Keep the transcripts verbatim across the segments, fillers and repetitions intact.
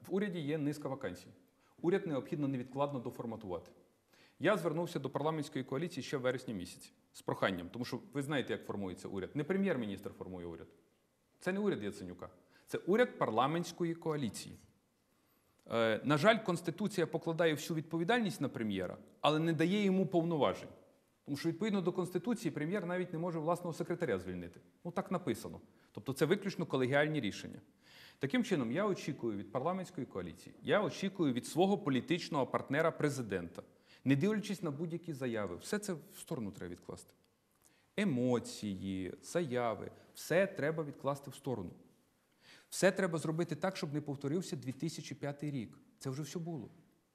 В уряді є низка вакансій. Уряд необхідно невідкладно доформатувати. Я звернувся до парламентської коаліції ще в вересні місяці з проханням, тому що ви знаєте, як формується уряд. Не прем'єр-міністр формує уряд. Це не уряд Яценюка. Це уряд парламентської коаліції. Е, на жаль, Конституція покладає всю відповідальність на прем'єра, але не дає йому повноважень. Тому що, відповідно до Конституції, прем'єр навіть не може власного секретаря звільнити. Ну, так написано. Тобто це виключно колегіальні рішення. Таким чином, я очікую від парламентської коаліції, я очікую від свого політичного партнера президента, не дивлячись на будь-які заяви, все це в сторону треба відкласти. Емоції, заяви, все треба відкласти в сторону. Все треба зробити так, щоб не повторився дві тисячі п'ятий рік. Це вже все було.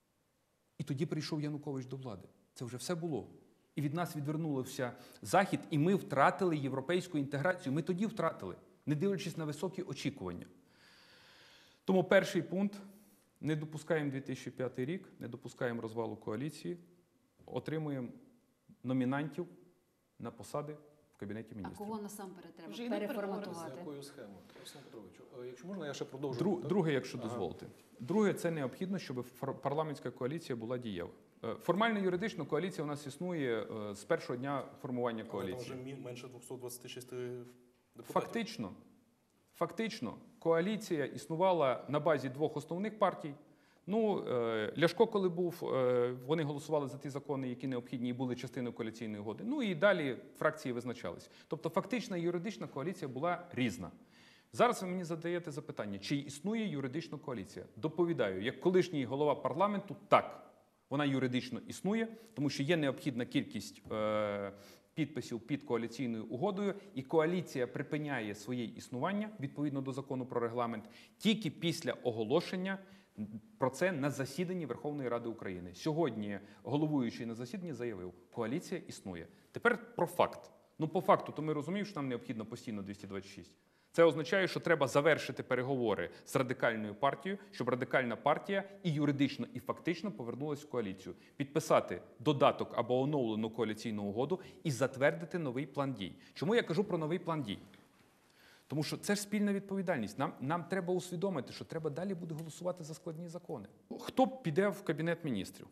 І тоді прийшов Янукович до влади. Це вже все було. І від нас відвернувся Захід, і ми втратили європейську інтеграцію. Ми тоді втратили, не дивлячись на високі очікування. Тому перший пункт – не допускаємо дві тисячі п'ятий рік, не допускаємо розвалу коаліції, отримуємо номінантів на посади в Кабінеті міністрів. А кого насамперед треба Вже переформатувати? За якою схемою? Олександр Петровичу, якщо можна, я ще продовжу. Друг, друге, якщо ага. дозволите. Друге, це необхідно, щоб парламентська коаліція була дієва. Формально юридично коаліція у нас існує з першого дня формування коаліції. Але там вже менше двохсот двадцяти шести депутатів. Фактично, фактично, коаліція існувала на базі двох основних партій. Ну, Ляшко, коли був, вони голосували за ті закони, які необхідні і були частиною коаліційної угоди. Ну і далі фракції визначались. Тобто фактична і юридична коаліція була різна. Зараз ви мені задаєте запитання, чи існує юридична коаліція? Доповідаю, як колишній голова парламенту, так. Вона юридично існує, тому що є необхідна кількість е, підписів під коаліційною угодою, і коаліція припиняє своє існування, відповідно до закону про регламент, тільки після оголошення про це на засіданні Верховної Ради України. Сьогодні головуючий на засіданні заявив, коаліція існує. Тепер про факт. Ну, по факту, то ми розуміємо, що нам необхідно постійно двісті двадцять шість. Це означає, що треба завершити переговори з Радикальною партією, щоб Радикальна партія і юридично, і фактично повернулася в коаліцію. Підписати додаток або оновлену коаліційну угоду і затвердити новий план дій. Чому я кажу про новий план дій? Тому що це ж спільна відповідальність. Нам, нам треба усвідомити, що треба далі буде голосувати за складні закони. Хто піде в Кабінет міністрів?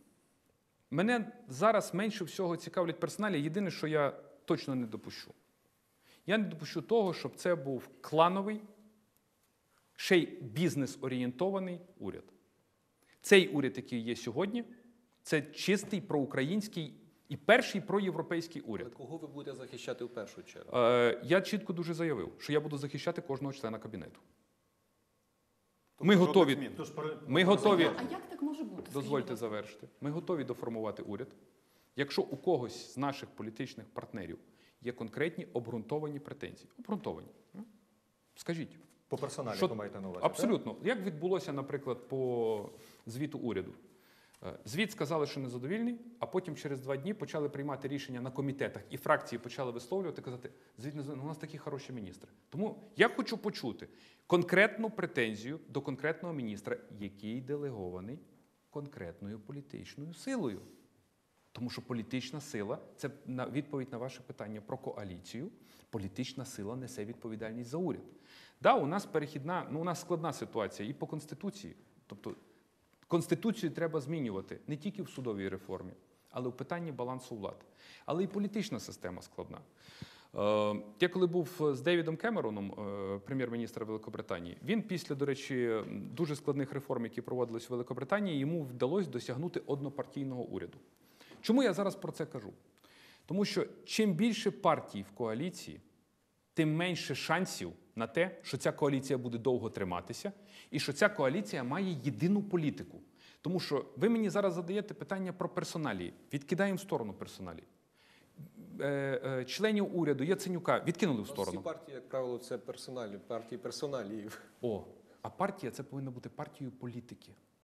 Мене зараз менше всього цікавлять персоналі. Єдине, що я точно не допущу. Я не допущу того, щоб це був клановий, ще й бізнес-орієнтований уряд. Цей уряд, який є сьогодні, це чистий проукраїнський і перший проєвропейський уряд. Але кого ви будете захищати в першу чергу? Е, я чітко дуже заявив, що я буду захищати кожного члена кабінету. Ми готові, ми готові, А як так може бути? дозвольте завершити, ми готові доформувати уряд, якщо у когось з наших політичних партнерів є конкретні обґрунтовані претензії. Обґрунтовані. Скажіть. По персоналі що... ви маєте на увазі? Абсолютно. Так? Як відбулося, наприклад, по звіту уряду? Звіт сказали, що незадовільний, а потім через два дні почали приймати рішення на комітетах, і фракції почали висловлювати, казати, звіт не у нас такі хороші міністри. Тому я хочу почути конкретну претензію до конкретного міністра, який делегований конкретною політичною силою. Тому що політична сила – це відповідь на ваше питання про коаліцію. Політична сила несе відповідальність за уряд. Да, у нас перехідна, ну у нас складна ситуація і по Конституції. Тобто Конституцію треба змінювати не тільки в судовій реформі, але в питанні балансу влад. Але і політична система складна. Я коли був з Девідом Кемероном, прем'єр-міністр Великобританії, він після, до речі, дуже складних реформ, які проводились в Великобританії, йому вдалося досягнути однопартійного уряду. Чому я зараз про це кажу? Тому що чим більше партій в коаліції, тим менше шансів на те, що ця коаліція буде довго триматися, і що ця коаліція має єдину політику. Тому що ви мені зараз задаєте питання про персоналії. Відкидаємо в сторону персоналії. Членів уряду Яценюка відкинули в сторону. Всі партії, як правило, це персоналі, партії персоналів. О, а партія – це повинна бути партією політики.